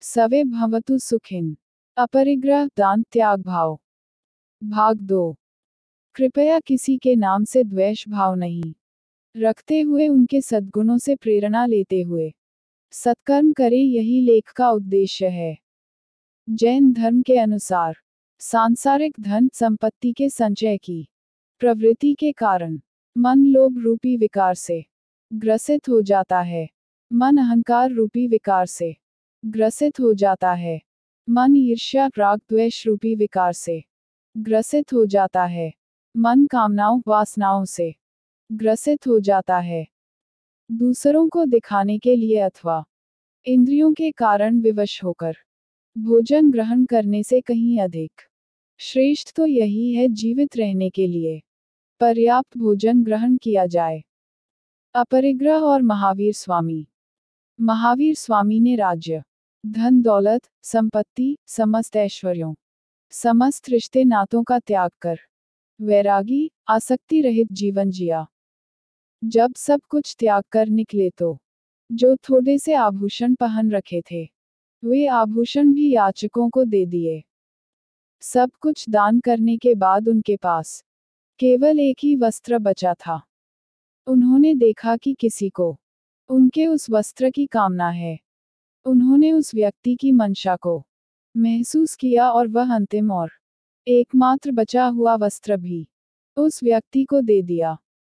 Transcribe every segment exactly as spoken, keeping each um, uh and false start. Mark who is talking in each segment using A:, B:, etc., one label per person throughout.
A: सवे भवतु सुखिन। अपरिग्रह दान त्याग भाव। भाग दो। कृपया किसी के नाम से द्वेष भाव नहीं रखते हुए उनके सद्गुणों से प्रेरणा लेते हुए सत्कर्म करें, यही लेख का उद्देश्य है। जैन धर्म के अनुसार सांसारिक धन संपत्ति के संचय की प्रवृत्ति के कारण मन लोभ रूपी विकार से ग्रसित हो जाता है। मन अहंकार रूपी विकार से ग्रसित हो जाता है। मन ईर्ष्या राग द्वेष रूपी विकार से ग्रसित हो जाता है। मन कामनाओं वासनाओं से ग्रसित हो जाता है। दूसरों को दिखाने के लिए अथवा इंद्रियों के कारण विवश होकर भोजन ग्रहण करने से कहीं अधिक श्रेष्ठ तो यही है जीवित रहने के लिए पर्याप्त भोजन ग्रहण किया जाए। अपरिग्रह और महावीर स्वामी। महावीर स्वामी ने राज्य, धन दौलत, संपत्ति, समस्त ऐश्वर्यों, समस्त रिश्ते नातों का त्याग कर वैरागी, आसक्ति रहित जीवन जिया। जब सब कुछ त्याग कर निकले तो जो थोड़े से आभूषण पहन रखे थे वे आभूषण भी याचकों को दे दिए। सब कुछ दान करने के बाद उनके पास केवल एक ही वस्त्र बचा था। उन्होंने देखा कि किसी को उनके उस वस्त्र की कामना है। उन्होंने उस व्यक्ति की मंशा को महसूस किया और वह अंतिम और एकमात्र बचा हुआ वस्त्र भी उस व्यक्ति को दे दिया।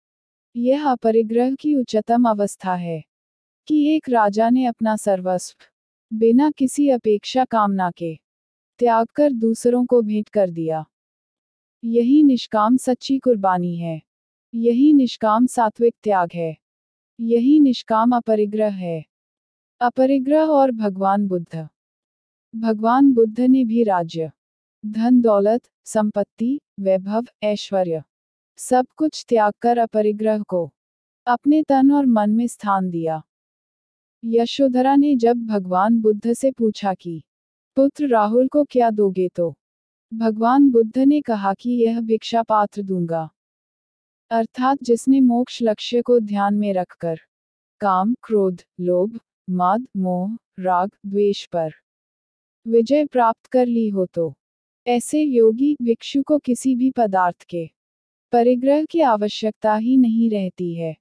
A: यह अपरिग्रह की उच्चतम अवस्था है कि एक राजा ने अपना सर्वस्व बिना किसी अपेक्षा कामना के त्याग कर दूसरों को भेंट कर दिया। यही निष्काम सच्ची कुर्बानी है। यही निष्काम सात्विक त्याग है। यही निष्काम अपरिग्रह है। अपरिग्रह और भगवान बुद्ध। भगवान बुद्ध ने भी राज्य, धन दौलत, संपत्ति, वैभव, ऐश्वर्य सब कुछ त्याग कर अपरिग्रह को अपने तन और मन में स्थान दिया। यशोधरा ने जब भगवान बुद्ध से पूछा कि पुत्र राहुल को क्या दोगे तो भगवान बुद्ध ने कहा कि यह भिक्षा पात्र दूंगा। अर्थात जिसने मोक्ष लक्ष्य को ध्यान में रखकर काम, क्रोध, लोभ, मद, मोह, राग, द्वेष पर विजय प्राप्त कर ली हो तो ऐसे योगी भिक्षु को किसी भी पदार्थ के परिग्रह की आवश्यकता ही नहीं रहती है।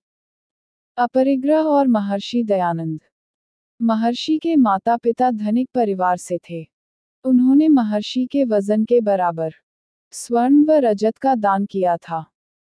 A: अपरिग्रह और महर्षि दयानंद। महर्षि के माता पिता धनिक परिवार से थे। उन्होंने महर्षि के वजन के बराबर स्वर्ण व रजत का दान किया था।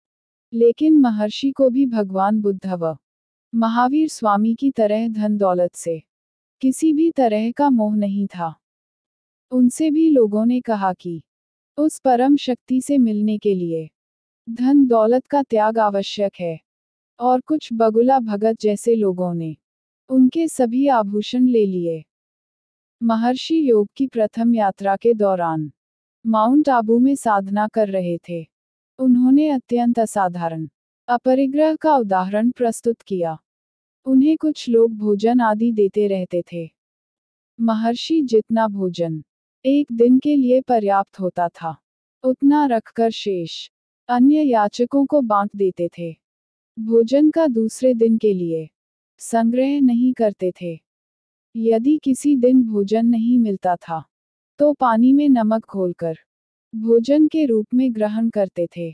A: लेकिन महर्षि को भी भगवान बुद्ध व महावीर स्वामी की तरह धन दौलत से किसी भी तरह का मोह नहीं था। उनसे भी लोगों ने कहा कि उस परम शक्ति से मिलने के लिए धन दौलत का त्याग आवश्यक है। और कुछ बगुला भगत जैसे लोगों ने उनके सभी आभूषण ले लिए। महर्षि योग की प्रथम यात्रा के दौरान माउंट आबू में साधना कर रहे थे। उन्होंने अत्यंत असाधारण अपरिग्रह का उदाहरण प्रस्तुत किया। उन्हें कुछ लोग भोजन आदि देते रहते थे। महर्षि जितना भोजन एक दिन के लिए पर्याप्त होता था उतना रखकर शेष अन्य याचकों को बांट देते थे। भोजन का दूसरे दिन के लिए संग्रह नहीं करते थे। यदि किसी दिन भोजन नहीं मिलता था तो पानी में नमक घोलकर भोजन के रूप में ग्रहण करते थे।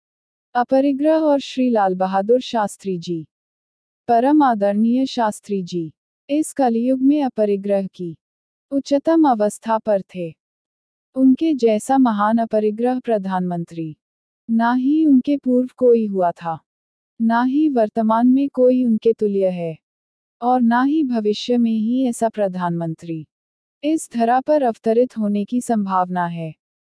A: अपरिग्रह और श्री लाल बहादुर शास्त्री जी। परम आदरणीय शास्त्री जी इस कलयुग में अपरिग्रह की उच्चतम अवस्था पर थे। उनके जैसा महान अपरिग्रह प्रधानमंत्री ना ही उनके पूर्व कोई हुआ था, ना ही वर्तमान में कोई उनके तुल्य है, और ना ही भविष्य में ही ऐसा प्रधानमंत्री इस धरा पर अवतरित होने की संभावना है।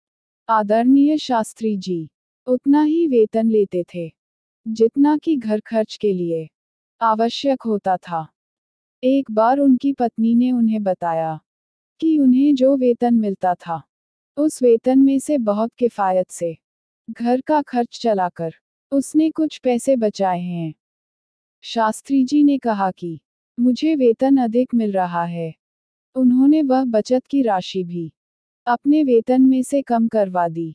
A: आदरणीय शास्त्री जी उतना ही वेतन लेते थे जितना कि घर खर्च के लिए आवश्यक होता था। एक बार उनकी पत्नी ने उन्हें बताया कि उन्हें जो वेतन मिलता था उस वेतन में से बहुत किफायत से घर का खर्च चलाकर उसने कुछ पैसे बचाए हैं। शास्त्री जी ने कहा कि मुझे वेतन अधिक मिल रहा है। उन्होंने वह बचत की राशि भी अपने वेतन में से कम करवा दी।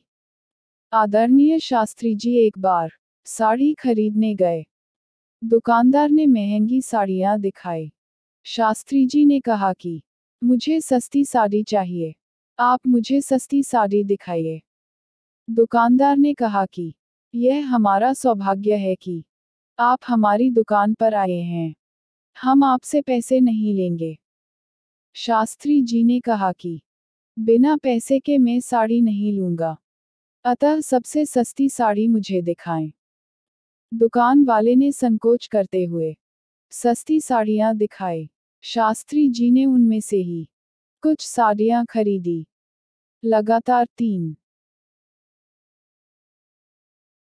A: आदरणीय शास्त्री जी एक बार साड़ी खरीदने गए। दुकानदार ने महंगी साड़ियां दिखाई। शास्त्री जी ने कहा कि मुझे सस्ती साड़ी चाहिए। आप मुझे सस्ती साड़ी दिखाइए। दुकानदार ने कहा कि यह हमारा सौभाग्य है कि आप हमारी दुकान पर आए हैं। हम आपसे पैसे नहीं लेंगे। शास्त्री जी ने कहा कि बिना पैसे के मैं साड़ी नहीं लूंगा। अतः सबसे सस्ती साड़ी मुझे दिखाएं। दुकान वाले ने संकोच करते हुए सस्ती साड़ियां दिखाई। शास्त्री जी ने उनमें से ही कुछ साड़ियां खरीदी। लगातार तीन